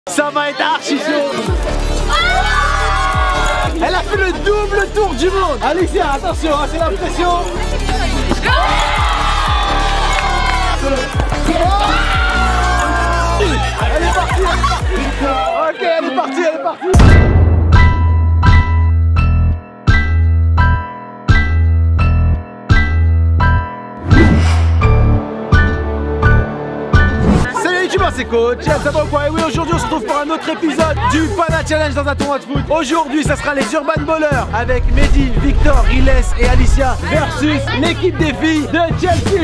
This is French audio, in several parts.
Ça va être archi chaud. Elle a fait le double tour du monde. Alicia, attention, hein, c'est la pression. Elle est partie, Ok, elle est partie, c'est coach, ça va quoi? Et oui, aujourd'hui on se retrouve pour un autre épisode du Pana Challenge dans un tournoi de foot. Aujourd'hui ça sera les Urban Ballers avec Mehdi, Victor, Riles et Alicia versus l'équipe des filles de Chelsea.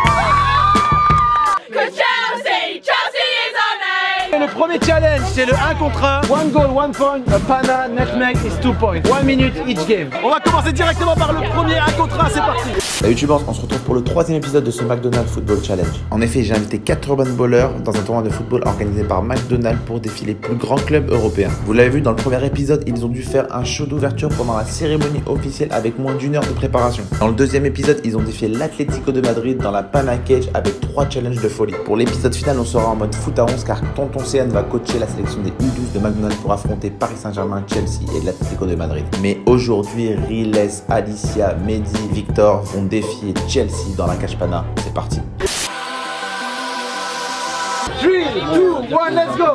Et le premier challenge, c'est le 1 contre 1. One goal, one point. A Pana nutmeg is 2 points. 1 minute each game. On va commencer directement par le premier 1 contre 1. C'est parti. Salut youtubeurs, on se retrouve pour le troisième épisode de ce McDonald's Football Challenge. En effet, j'ai invité 4 Urban Ballers dans un tournoi de football organisé par McDonald's pour défier les plus grands clubs européens. Vous l'avez vu dans le premier épisode, ils ont dû faire un show d'ouverture pendant la cérémonie officielle avec moins d'1 heure de préparation. Dans le deuxième épisode, ils ont défié l'Atlético de Madrid dans la Pana Cage avec 3 challenges de folie. Pour l'épisode final, on sera en mode foot à 11 car Tonton CN va coacher la sélection des U12 de McDonald's pour affronter Paris Saint-Germain, Chelsea et l'Atlético de Madrid. Mais aujourd'hui, Riles, Alicia, Mehdi, Victor vont défier Chelsea dans la cage Pana. C'est parti. 3, 2, 1, let's go.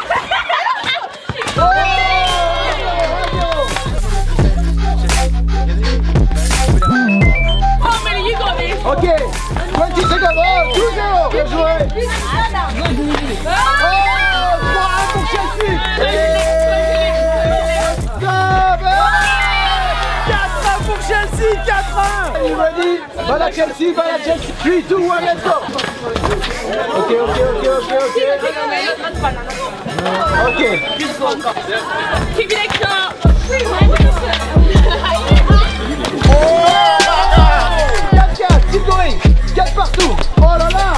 Ok, 20 secondes, 2-0. Bien joué. 3-1 pour Chelsea. 4-1 pour Chelsea, 4-1. You ready? Va la Chelsea, 3, 2, 1, let's go. Ok. Keep going! 4 partout! Oh là là!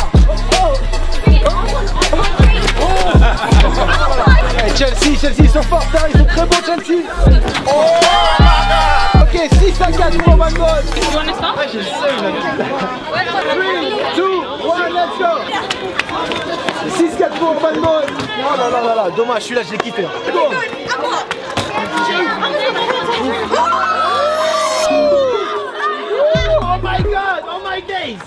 Chelsea, ils sont forts, hein, ils sont très bons Chelsea! Ok, 6-4 pour Van Gogh! 3, 2, 1, let's go! 6-4 pour Van Gogh! Oh là là, dommage, celui-là je l'ai kiffé. Go! Oh my god! Oh my days!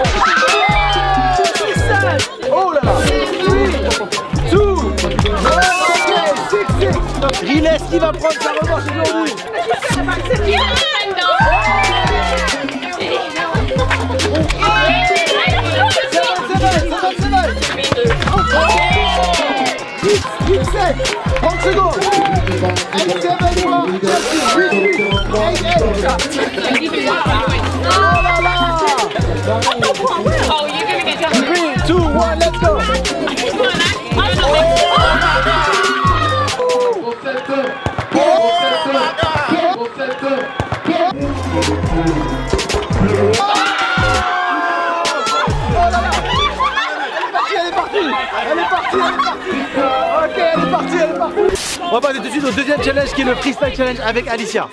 Oh là là! 2, 6. Riles qui va prendre sa revanche aujourd'hui. C'est 30 secondes. 8, 7, 8, 8. Oh là là! 3, 2, 1, let's go! Elle est partie. Ok, elle est partie. On va passer tout de suite au deuxième challenge qui est le freestyle challenge avec Alicia.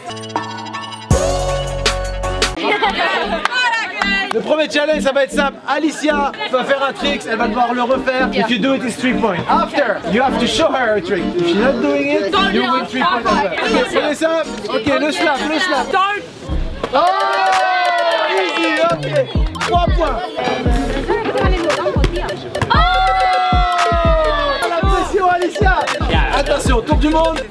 Le premier challenge, ça va être simple. Alicia va faire un trick, elle va devoir le refaire. If you do it, it's 3 points. After, you have to show her a trick. If she's not doing it, you win 3 points as well. Ok, c'est simple. Ok, le slap. Oh, easy, ok. 3 points. La pression, Alicia. Attention, tour du monde.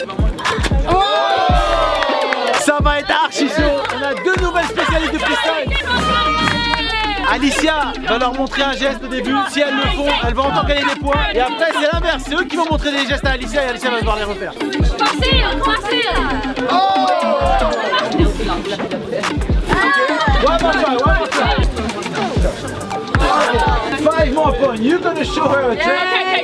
Ça va être archi chaud. On a 2 nouvelles spécialistes de freestyle. Alicia va leur montrer un geste au début. Si elles le font, elles vont encore gagner des points. Et après, c'est l'inverse. C'est eux qui vont montrer des gestes à Alicia et Alicia va devoir les refaire. Oh! One more try. 5 more points. You're gonna show her a trick.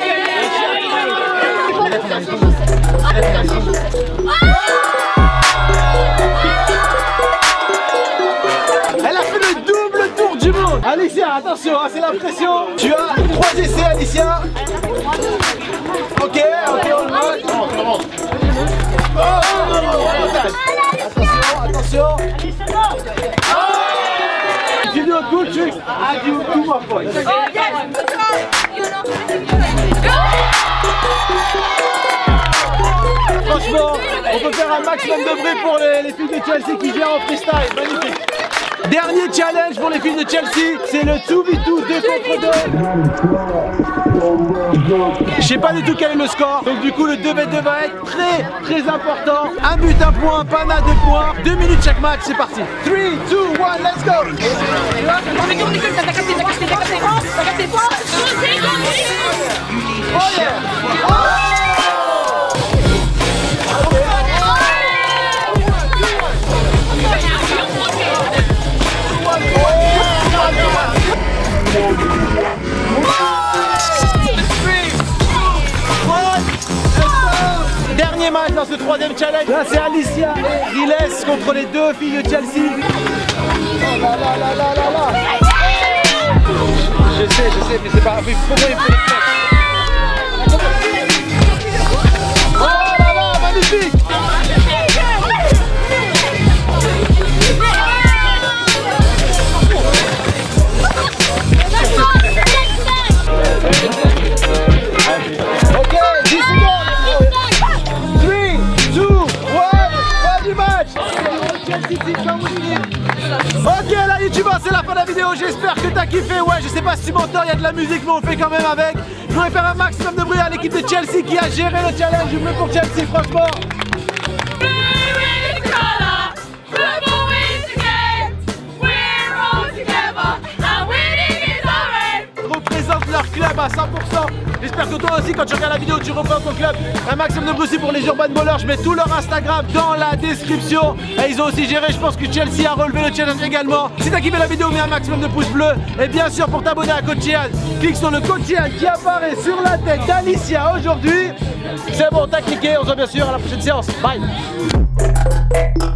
Elle a fait le double tour du monde. Alicia, attention, hein, c'est la pression. Tu as 3 essais, Alicia. Ok, on le vote. Attention. If you do a good trick, I'll add you 2 more points. un maximum de bruit pour les filles de Chelsea qui viennent en freestyle. Magnifique. Dernier challenge pour les filles de Chelsea, c'est le 2v2, 2 contre 2. Je sais pas du tout quel est le score, donc du coup le 2v2 va être très important. Un but, un point, pana, 2 points, 2 minutes chaque match, c'est parti. 3, 2, 1, let's go. Oh yeah. Dernier match dans ce troisième challenge. Là c'est Alicia et Riles contre les deux filles de Chelsea. Oh là là là là là là. Je sais, mais c'est pas. Il faut les faire. Oh là là, magnifique. Ok, 10 secondes. 3, 2, 1, fin du match. Ok là youtubeur, c'est la fin de la vidéo, j'espère que t'as kiffé. Ouais, je sais pas si tu m'entends, il y a de la musique mais on le fait quand même avec. Je voudrais faire un maximum de bruit à l'équipe de Chelsea qui a géré le challenge. Je veux pour Chelsea franchement. Représente leur club à 100%. J'espère que toi aussi quand tu regardes la vidéo tu représentes ton club. Un maximum de bruit pour les Urban Ballers. Je mets tout leur Instagram dans la description. Et ils ont aussi géré, je pense que Chelsea a relevé le challenge également. Si t'as kiffé la vidéo, mets un maximum de pouces bleus. Et bien sûr pour t'abonner à Coach Ian, clique sur le Coach Ian qui apparaît sur la tête d'Alicia aujourd'hui. C'est bon, t'as cliqué, on se voit bien sûr à la prochaine séance. Bye.